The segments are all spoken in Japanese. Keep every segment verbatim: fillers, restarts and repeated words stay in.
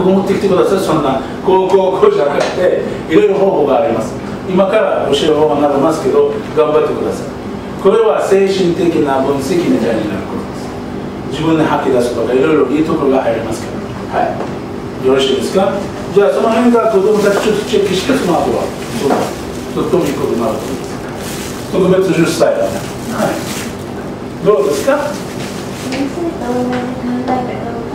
こ持ってきてください、そんなこうこうこうじゃなくて、いろいろ方法があります。今から教える方法になりますけど、頑張ってください。これは精神的な分析みたいになることです。自分で吐き出すとかいろいろいいところが入りますから。はい、よろしいですか。じゃあその辺から子どもたちちょっとチェックして、その後はとってもいいことになると思います。特別じゅっさいだね。はい、どうですか。 先生と同じ考え方が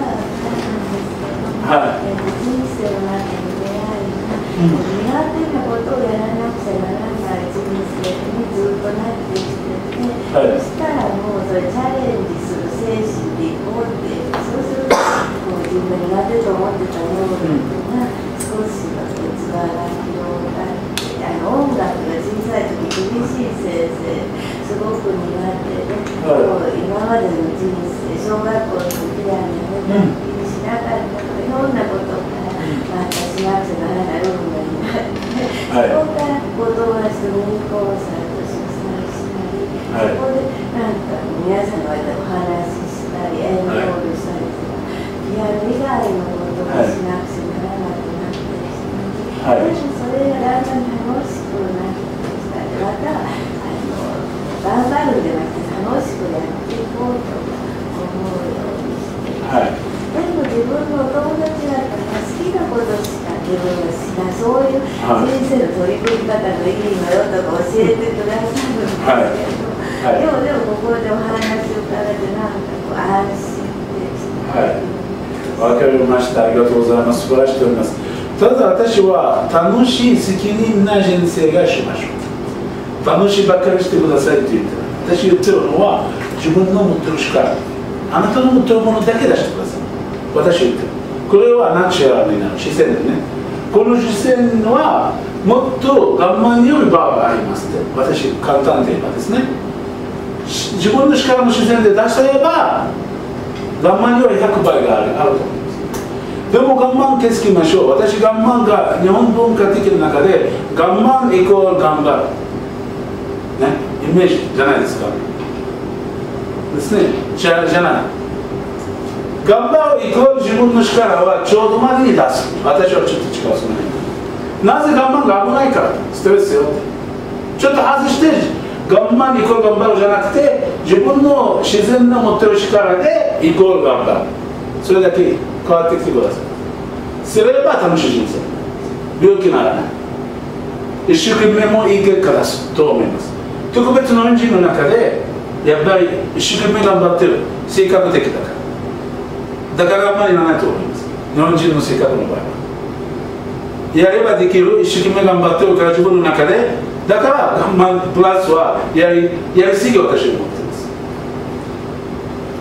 はい、 人生の中に出会いが、苦手なことをやらなくちゃならない人生にずっとなってきてて、はい、そしたらもうそれチャレンジする精神でいこうって、そうするともう自分が苦手と思ってた能力が少しの器が広がって、あの音楽が小さい時厳しい先生すごく苦手で、はい、今までの人生小学校の時はね、気にしなかったからいろんなことから、またしなくちゃならない運命になって、はい、そこからお友達とミニコンサート主催したり、はい、そこでなんか皆さんの間でお話ししたりエンロールしたりとか、ピアノ以外のことをしなくちゃならなくなったりしたり、はい、でもそれがだんだん楽しくなってきたり、またあの頑張るんじゃなくて楽しくやっていこうと思うようにして、はい、でも自分のお友達だったら好きなことしか自分がしない、そういう人生の取り組み方がいいのよとか教えてくださるんですけど、はいはい、でもでもここでお話を伺ってなんかこう安心でした。はい、わかりました。ありがとうございます。素晴らしく思います。ただ私は楽しい責任な人生がしましょう。楽しいばっかりしてくださいって言ってる。私言ってるのは自分の持ってる力、あなたの持ってるものだけ出してください。私言ってる。これはナチュラルになる視線でね。この視線はもっと我慢よりバーがありますって私簡単で言えばですね、自分の力の視線で出せれば我慢よりひゃくばいがある、あると思います。でも我慢気づきましょう。私我慢が日本文化的な中で我慢イコール頑張るね、イメージじゃないですか。ですね、じゃ、じゃない。頑張るイコール自分の力はちょうどまでに出す。私はちょっと違うその辺。なぜ我慢が危ないか、ストレスよって。ちょっと外して、我慢イコール頑張るじゃなくて、自分の自然の持ってる力でイコール頑張る。それだけ変わってきてください。すれば楽しい人生。病気ならない。一生懸命もいい結果出すと思います。特別の恩人の中でやっぱり一生懸命頑張ってる性格的だからだからあんまりいらないと思います。日本人の性格の場合はやればできる、一生懸命頑張ってるから自分の中でだから我慢プラスはやり、やりすぎを私は思っています。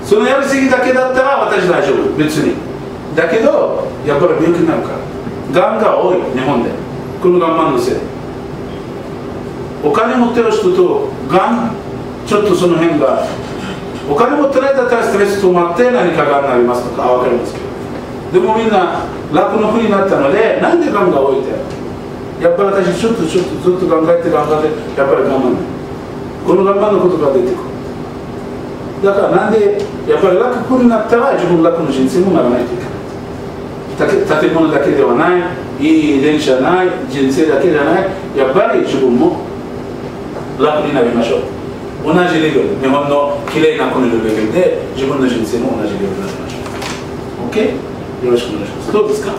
そのやりすぎだけだったら私大丈夫別にだけどやっぱり病気になるからがんが多い日本でこの我慢のせいお金持ってる人とがんちょっとその辺がお金持ってないだったらストレス止まって何かがんになりますとか分かりますけどでもみんな楽の国になったのでなんでがんが多いってやっぱり私ちょっとちょっとずっと考えて考えてやっぱり我慢この我慢のことが出てくるだからなんでやっぱり楽になったら自分楽の人生もならないといけない建物だけではないいい電車ない人生だけじゃないやっぱり自分も楽になりましょう同じレベル日本のきれいな国のレベルで自分の人生も同じレベルになりましょう OK? よろしくお願いしますどうですか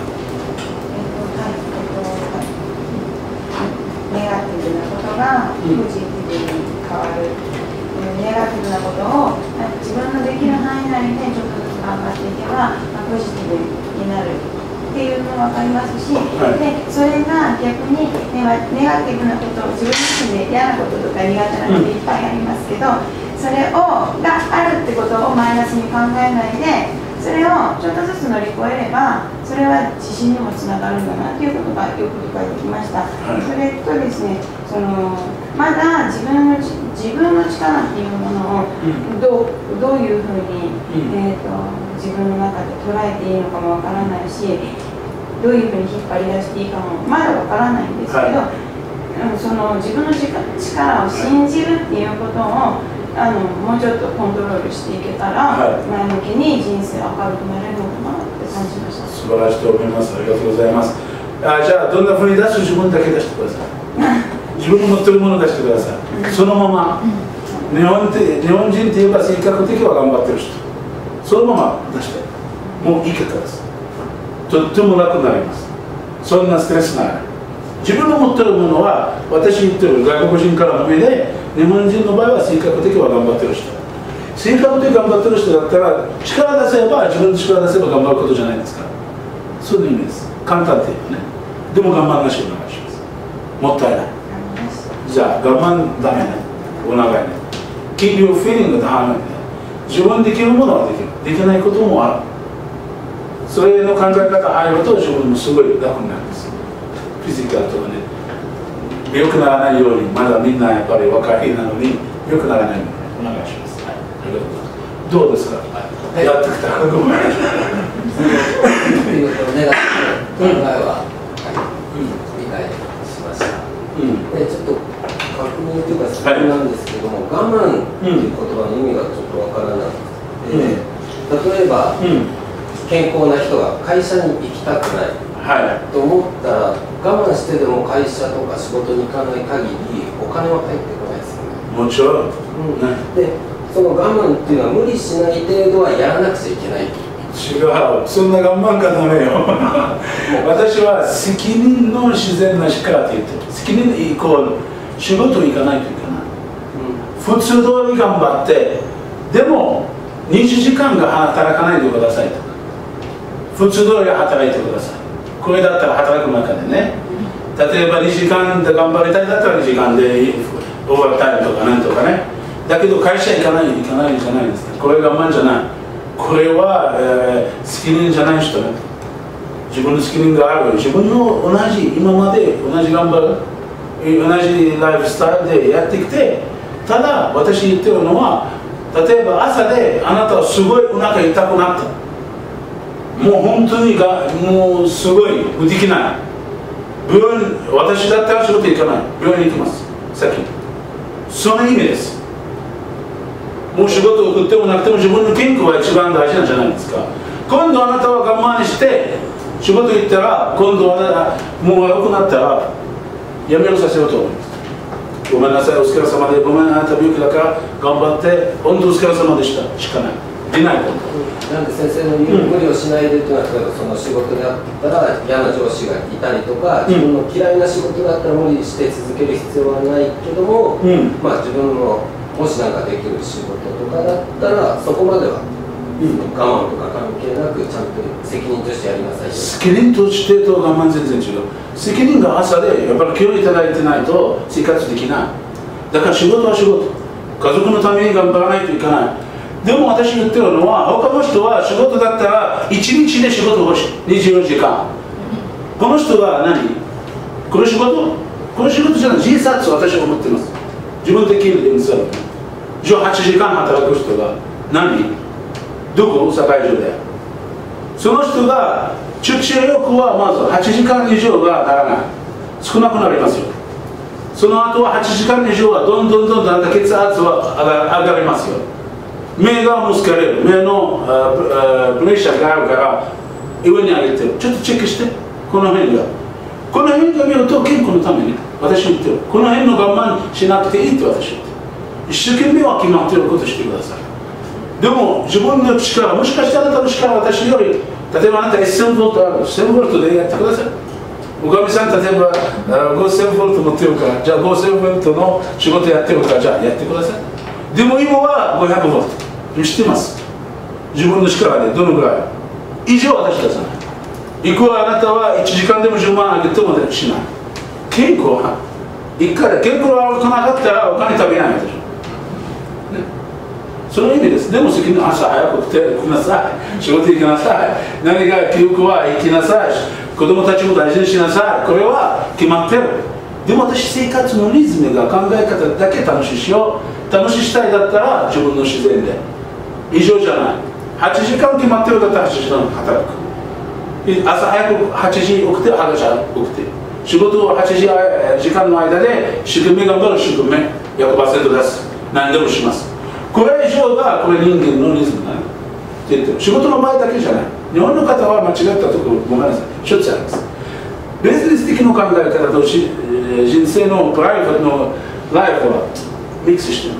ネガティブなことがポジティブに変わる、うん、ネガティブなことを自分のできる範囲内でちょっとずつ頑張っていけば、まあ、ポジティブになるっていうのも分かりますし、はい、でそれが逆にネガ、ネガティブなことを自分自身で嫌なこととか苦手なこといっぱいありますけど、うん、それをがあるってことをマイナスに考えないでそれをちょっとずつ乗り越えればそれは自信にもつながるんだなっていうことがよく理解できました、はい、それとですねそのまだ自分の自分の力っていうものをどう、どういうふうに、うんえーと、自分の中で捉えていいのかもわからないしどういうふうに引っ張り出していいかもまだわからないんですけど、はい、その自分の力を信じるっていうことをあのもうちょっとコントロールしていけたら、はい、前向きに人生明るくなれるのかなって感素晴らしいと思います。ありがとうございます。あ、じゃあどんなふうに出す、自分だけ出してください。自分の持ってるものを出してください。そのまま日本って日本人って言えば性格的は頑張ってる人、そのまま出してもういい方です。とっても楽になります。そんなストレスない。自分の持ってるものは、私言ってる外国人からの目で、日本人の場合は性格的は頑張ってる人、性格的頑張ってる人だったら力出せば、自分の力出せば頑張ることじゃないですか。そういう意味です。簡単っていうね。でも我慢なしお願いします。もったいない。じゃあ我慢ダメね、お願いね。keep your feeling がダメね。自分できるものはできる、できないこともある。それの考え方入ると自分もすごい楽になるんです。フィジカルとかね、良くならないように、まだみんなやっぱり若いなのに良くならないようにお願いします。はい、どうですか、はい、やってきたらごめんなさい。 ネガティブな考えは、うん、理解しました。うん、でちょっと確認というか質問なんですけども、はい、我慢という言葉の意味がちょっとわからなくて、うん、例えば、うん、健康な人が会社に行きたくない、はい、と思ったら我慢してでも会社とか仕事に行かない限りお金は入ってこないですよね。 もちろん、 うんね、でその我慢っていうのは無理しない程度はやらなくちゃいけない。 違う、そんな我慢がダメよ。私は責任の自然な力って言ってる。責任イコール仕事行かないといけない、うん、普通通り頑張ってでもにじゅうじかんが働かないでくださいとか、普通通り働いてください。これだったら働く中でね、例えばにじかんで頑張りたいだったらにじかんでオーバータイムとかなんとかね。だけど会社行かない行かないじゃないですか。これ我慢じゃない。これは、えー、責任じゃない人ね。自分の責任がある。自分の同じ今まで同じ頑張る同じライフスタイルでやってきて、ただ私言ってるのは、例えば朝であなたはすごいお腹痛くなった。もう本当にがもうすごいできない。病院、私だったら仕事行かない。病院行きます。先に。その意味です。もう仕事を送ってもなくても自分の健康が一番大事なんじゃないですか。今度あなたは我慢して仕事行ったら、今度はもう悪くなったらやめろさせようと思います。ごめんなさい、お疲れ様で、ごめん、あなた病気だから頑張って、本当お疲れ様でしたしかない。出ないこと。 なんで先生の言う無理をしないでというのは、例えばその仕事であったら嫌な上司がいたりとか、自分の嫌いな仕事だったら無理して続ける必要はないけども、うん、まあ自分のもしなんかできる仕事とかだったらそこまでは、うん、我慢とか関係なくちゃんと責任としてやりなさい。 責任としてと我慢全然違う。責任が朝でやっぱり気をいただいてないと生活できない。だから仕事は仕事、家族のために頑張らないといけない。でも私言ってるのは、他の人は仕事だったらいちにちで仕事欲しい、にじゅうよじかん。この人は何、この仕事この仕事じゃない、自殺、私は思ってます。自分で切るで見せる。じゅうはちじかん働く人が何、どこ、社会上で。その人が出社欲はまずはちじかん以上がならない、少なくなりますよ。その後ははちじかん以上はどんどんどんどん血圧は上がりますよ。目がも疲れる、目のプレッシャーがあるから上に上げてる。ちょっとチェックして、この辺がこの辺が見ると健康のために私言ってる。この辺の我慢しなくていいって私言ってる。一生懸命は決まっていることしてください。でも自分の力、もしかしてあなたの力は私より、例えばあなたせんボルトある、せんボルトでやってください。おかみさん、例えばごせんボルト持ってるから、じゃあごせんボルトの仕事やってるから、じゃあやってください。でも今はごひゃくボルト知ってます。自分の力でどのぐらい以上私出さない。いくらあなたはいちじかんでもじゅうまんあげてもしない。健康は一回で健康が悪くなかったらお金食べないでしょ、ね、その意味です。でも責任、朝早く起きて来なさい、仕事行きなさい、何が記憶は行きなさい、子供たちも大事にしなさい。これは決まってる。でも私、生活のリズムが考え方だけ楽しいしよう、楽しいしたいだったら自分の自然で以上じゃない。はちじかん決まってるだったらはちじかん働く。朝早くはちじ起きて、はちじ起きて、仕事をはちじ時間の間で一生懸命頑張る、一生懸命 ひゃくパーセント です。何でもします。これ以上がこれ人間のリズムだね。 って言ってる。仕事の場合だけじゃない。日本の方は間違ったところごめんなさい、しょっちゅうあります。ビジネス的な考え方とし人生のプライベートのライフはミックスしています、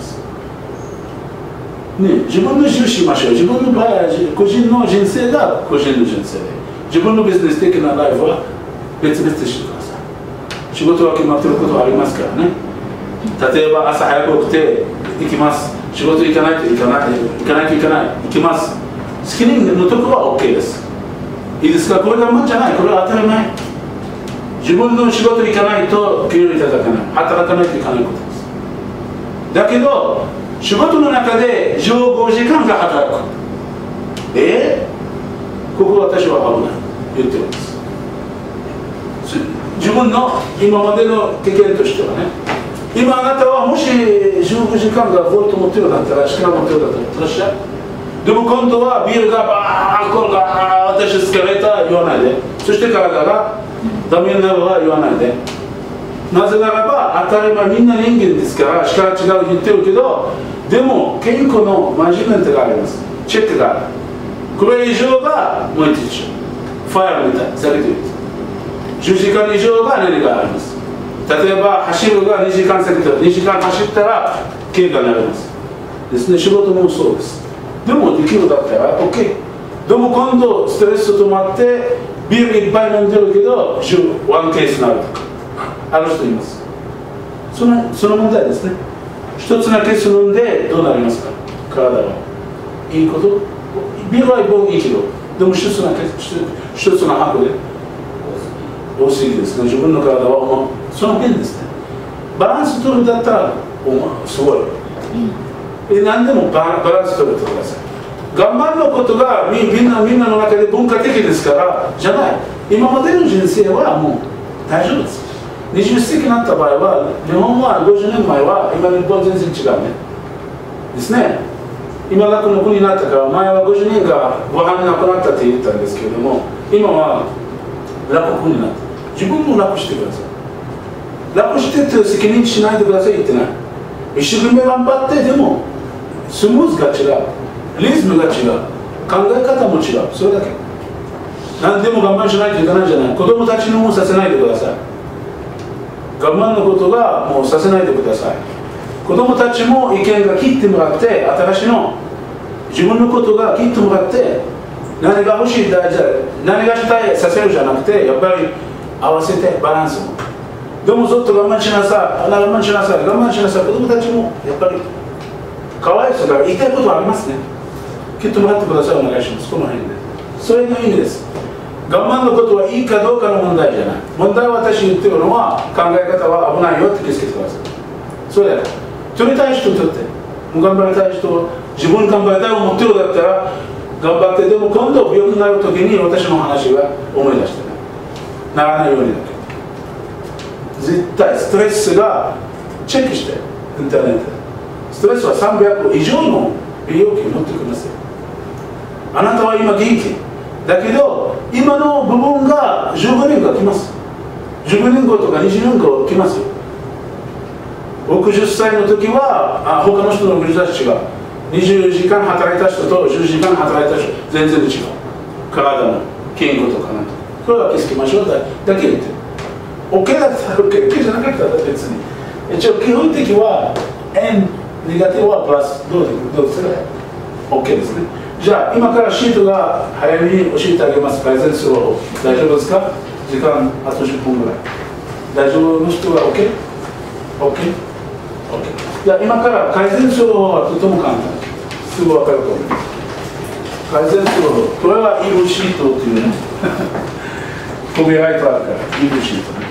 ね、自分の重視しましょう。自分の場合は個人の人生が個人の人生で、自分のビジネス的なライフは別々にしてください。仕事は決まっていることはありますからね。例えば朝早く起きて行きます、仕事行かないと行かない行かないと行かない行きます、好きのところは OK です。いいですか。これがもんじゃない、これは当たり前。自分の仕事行かないと給料いただかない、働かないといかないことです。だけど仕事の中でじゅうごじかんが働く。えー、ここ私は危ない言ってるんです。自分の今までの経験としてはね、今あなたはもしじゅうごじかんがボルト持ってるんだったら、力持ってるんだったら、しゃでも今度はビールがバーッコールが私疲れた言わないで、そして体がダメになるは言わないで。なぜならば当たり前、みんな人間ですから力違う言ってるけど、でも健康のマジメントがあります、チェックがある。これ以上がもう一つファイアみたいされている。じゅうじかん以上が何があります。例えば走るがにじかん先でにじかん走ったら怪我になりますですね。仕事もそうです。でもできるだったら OK。 でも今度ストレス止まってビールいっぱい飲んでるけどワンケースになるとかある人います。そのその問題ですね。一つのケース飲んでどうなりますか。体はいいこと、ビールは一本いいけど、でも一つのケース一つの箱で多すぎですね。自分の体はその辺ですね。バランス取るだったらすごい、うん、何でもバランス取るとください。頑張るのことがみんなみんなの中で文化的ですからじゃない。今までの人生はもう大丈夫です。にじゅっ世紀になった場合は、日本はごじゅうねんまえは今日本全然違うねですね。今楽の国になったから、前はごじゅうねんがご飯なくなったって言ったんですけれども、今は楽国になった。自分も楽してください。楽してって責任しないでください言ってない。一生懸命頑張って、でもスムーズが違う、リズムが違う、考え方も違う、それだけ。何でも我慢しないといけないんじゃない。子供たちにもさせないでください。我慢のことがもうさせないでください。子供たちも意見が聞いてもらって、新しいの自分のことが聞いてもらって、何が欲しい大事だ、何がしたいさせるじゃなくて、やっぱり合わせてバランスも。でもずっと我慢しなさい、我慢しなさい、我慢しなさい。子供たちもやっぱりかわいそうだから言いたいことはありますね。聞いてもらってください。お願いします。この辺で。それの意味です。我慢のことはいいかどうかの問題じゃない。問題は私言ってるのは、考え方は危ないよって気づけてください。それだけ。取りたい人にとって、もう頑張りたい人、自分頑張りたいと思ってるだったら、頑張って、でも今度病気になるときに私の話は思い出してね。ならないようにだけ。絶対ストレスがチェックして、インターネットで。ストレスはさんびゃく以上の美容器を持ってきますよ。あなたは今元気。だけど、今の部分がじゅうごねんが来ます。じゅうごねんごとかにじゅうねんご来ますよ。ろくじゅっさいの時は、あ他の人の国たちがにじゅうじかん働いた人とじゅうじかん働いた人、全然違う。体の健康とかなんとか。これは気づきましょうだだけ言ってる。OK だったら OK、OK じゃなかったら別に。一応基本的は、N、ネガティブはプラス、どうどうする ?OK ですね。じゃあ、今からシートが早めに教えてあげます。改善する方法。大丈夫ですか？時間あとじゅっぷんぐらい。大丈夫の人は OK？OK？OK。じゃあ、今から改善する方法はとても簡単。すぐ分かると思います。改善する方法。これはイーブシートっていうね。コピーライトあるから、イーブシートね。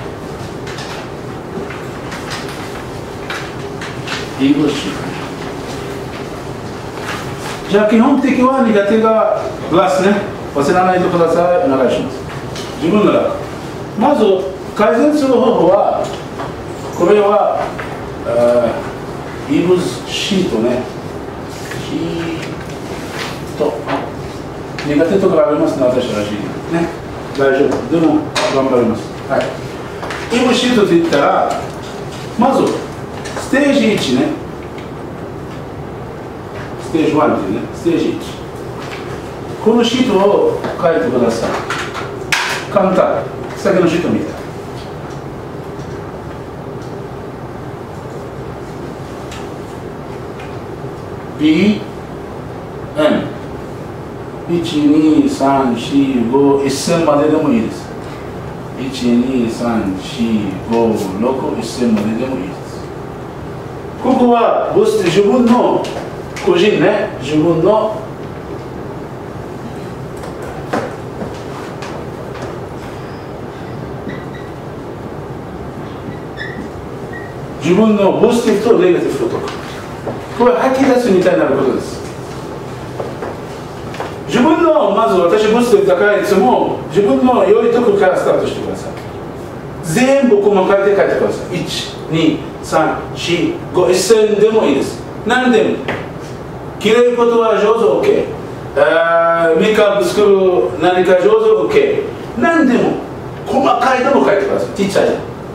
イーブシート。じゃあ基本的は苦手がプラスね、忘れないでください。お願いします。自分ならまず改善する方法は、これはイーブシートね。シート苦手とかありますね、私らしいね。大丈夫。でも頑張ります。はい。イーブシートといったら、まずステージいちね。ステージいちっていうね、ステージいち。 このシートを書いてください。簡単。先のシート見て。ビーエヌいちにさんしごいっせんまででもいいです。いちにさんしごろくいっせんまででもいいです。ここはボス自分の個人ね、自分の自分のポジティブとネガティブとか、これ吐き出すみたいなことです。自分のまず私ポジティブだからいつも自分の良いところからスタートしてください。全部細かいで書いてください。いち、に、さん、し、ご、いっせんでもいいです。何でも。きれいことは上手 OK。メイクアップ作る何か上手 OK。何でも。細かいでも書いてください。ちっちゃい。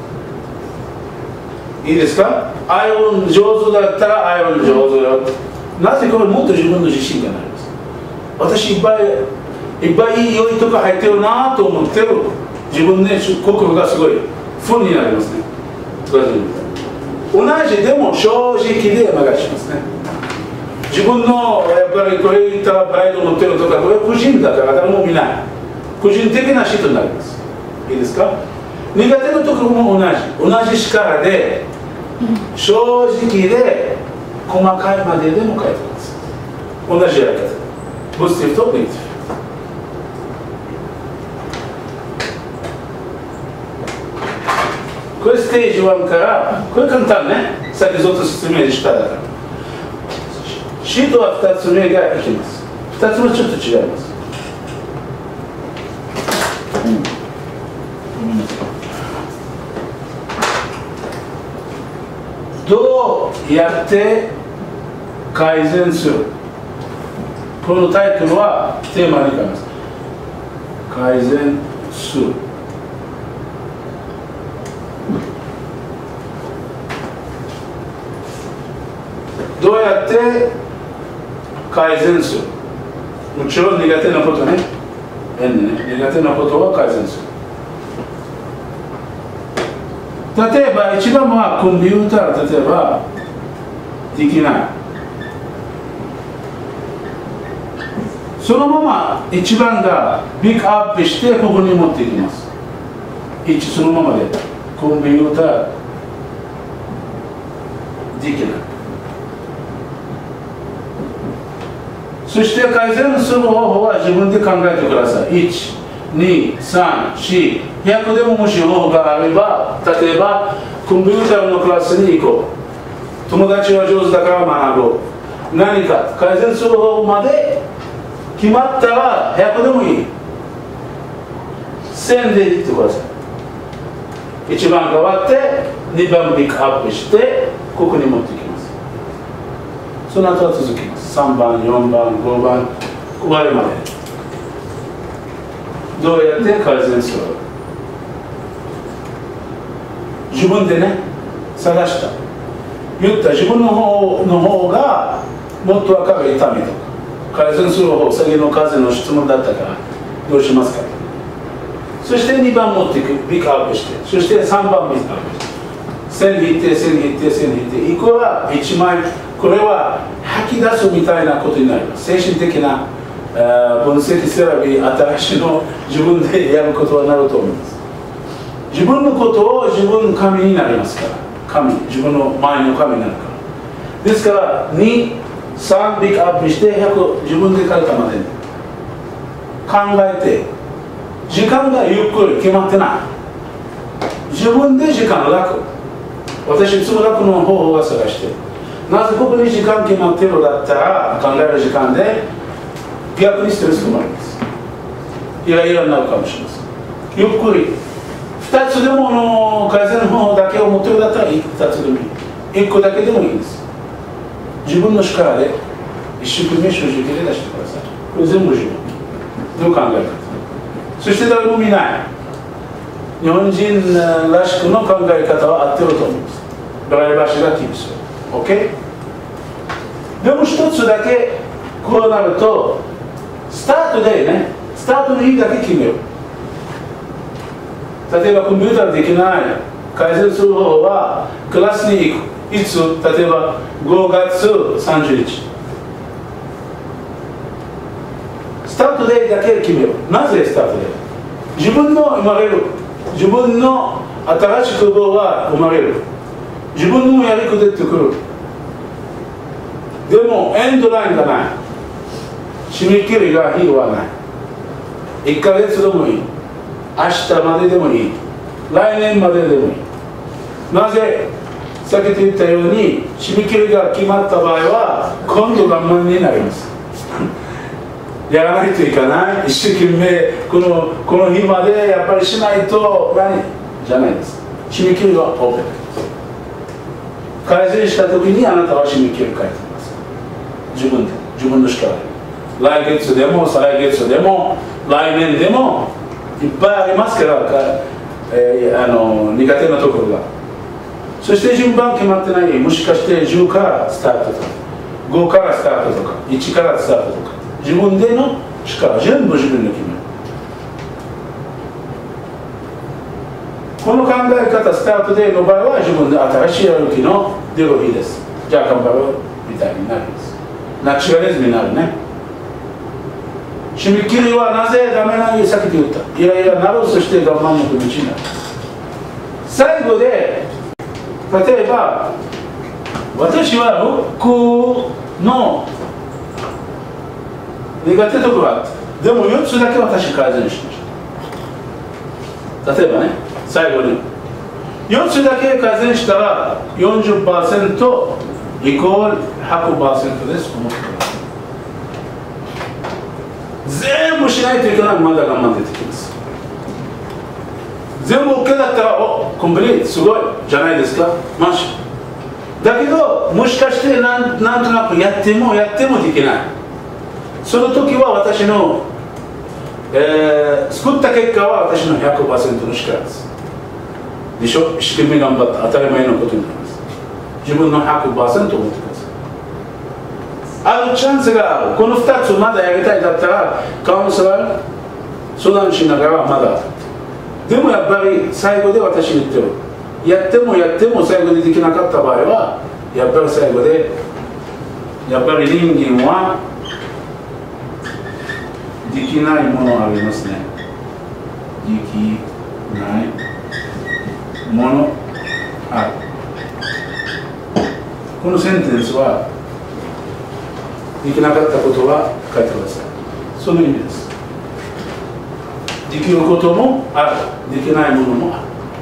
いいですか？アイロン上手だったらアイロン上手よ。なぜこれもっと自分の自信がなります。私いっぱいいっぱい良いとこ入ってるなと思ってる。自分ね、心がすごいフルになりますね。同じでも正直でお願いしますね。自分のやっぱりこれいったプライド持ってるとか、これ個人だから誰も見ない。個人的な人になります。いいですか？苦手なところも同じ。同じ力で、正直で、細かいまででも書いてます。同じやり方。ポジティブとネガティブ。これステージワンから、これ簡単ね。さっきずっと説明しただから。シートはふたつめがいきます。ふたつめちょっと違います。どうやって改善する？このタイトルはテーマに変えます。改善する。どうやって改善する？もちろん苦手なことね。変ね。苦手なことは改善する。例えば一番はコンピューター、例えばできない。そのまま一番がピックアップしてここに持っていきます。いちそのままでコンピューターできない。そして改善する方法は自分で考えてください。いち、に、さん、よん、ひゃくでももし方法があれば、例えばコンピューターのクラスに行こう。友達は上手だから学ぼう。何か改善する方法まで決まったらひゃくでもいい。せんで言ってください。いちばん変わってにばんピックアップしてここに持っていきます。その後は続きます。さんばん、よんばん、ごばん、終わりまで。どうやって改善する？自分でね、探した。言った自分の方の方がもっと分かる痛みとか、改善する方、先の風の質問だったからどうしますか？そしてにばん持っていく、ピックアップして、そしてさんばんピックアップして、線引いて、線引いて、線引いて、いくらいちまい、これは吐き出すみたいなことになります。精神的な分析セラピー、新しいの自分でやることはなると思います。自分のことを自分の神になりますから、神、自分の前の神になるから。ですから、に、さんピックアップして、ひゃく自分で書いたまで考えて、時間がゆっくり決まってない。自分で時間を楽。私、いつも楽の方法を探して、なぜここに時間決まってるだったら、考える時間で、逆にストレスが生まれます。イライラになるかもしれません。ゆっくり。二つでもの改善の方法だけを持ってるだったら、二つでもいい。一個だけでもいいんです。自分の力で、一生懸命正直で出してください。これ全部自分の考え方。そして誰も見ない。日本人らしくの考え方は合ってると思います。プライバシーがキープする。OK？ でも一つだけ、こうなると、 スタートでね、スタートの日だけ決めよう。例えばコンピューターでできない改善する方法は、クラスに行く。いつ、例えばごがつさんじゅうにち。スタートデーだけ決めよう。なぜスタートデー？自分の生まれる。自分の新しい希望は生まれる。自分のやりく出てくる。でも、エンドラインがない。締め切りが日はない。いっかげつでもいい。明日まででもいい。来年まででもいい。なぜ先ほど言ったように、締め切りが決まった場合は、今度我慢になります。やらないといけない。一生懸命、この、この日までやっぱりしないと、何じゃないです。締め切りはオープン。改善したときにあなたは締め切り書いてます。自分で、自分の力で。来月でも、再来月でも、来年でも、いっぱいありますから、えー、あの苦手なところが。そして順番決まってない。もしかしてじゅうからスタートとか、ごからスタートとか、いちからスタートとか、自分での力、全部自分で決める。この考え方、スタートデーの場合は自分で新しいやる気の出る日です。じゃあ頑張ろうみたいになります。ナチュラリズムになるね。締め切りはなぜダメなのにさっき言った。いやいや、なるとして我慢の道になる。最後で、例えば、私は服の苦手ところがあって、でもよっつだけ私改善しました。例えばね、最後に。よっつだけ改善したら よんじゅっパーセント イコール ひゃくパーセント です。思ってください。全部しないといけない、まだ我慢出てきます。全部 OK だったら、おコンプリート、すごいじゃないですか、マジ。だけど、もしかしてなん、なんとなくやってもやってもできない。その時は私の、えー、作った結果は私の ひゃくパーセント の力です。でしょ、一生懸命頑張った当たり前のことになります。自分の ひゃくパーセント を持ってください。あるチャンスがある。このふたつまだやりたいだったら、カウンセラー相談しながらまだ。でもやっぱり最後で私言ってる。やってもやっても最後でできなかった場合は、やっぱり最後で、やっぱり人間はできないものありますね。できないものある。このセンテンスは、できなかったことは書いてください。その意味です。できることもある。できないものもある。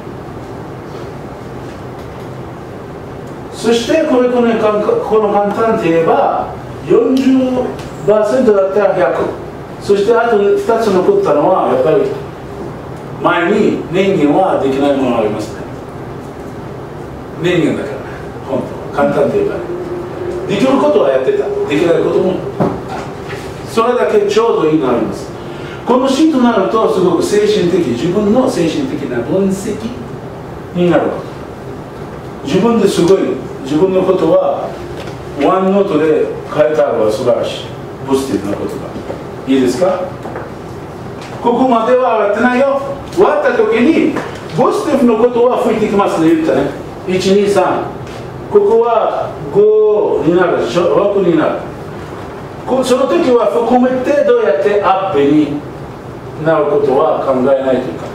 そしてこれこのこの簡単といえば よんじゅっパーセント だったらひゃく。そしてあとふたつ残ったのはやっぱり前に人間はできないものがありますね。人間だから本当簡単といえばできることはやってた。できないこともそれだけちょうどいいのがあります。このシーンとなるとすごく精神的、自分の精神的な分析になるわけ。自分ですごい、自分のことはワンノートで書いてあるのは素晴らしい。ポジティブなことがいいですか。ここまでは終わってないよ。終わった時にポジティブのことは吹いてきますね、言ったね。いち、に、さん、ここはごになるでしょ、ろくになる。その時は含めてどうやってアップになることは考えないというか。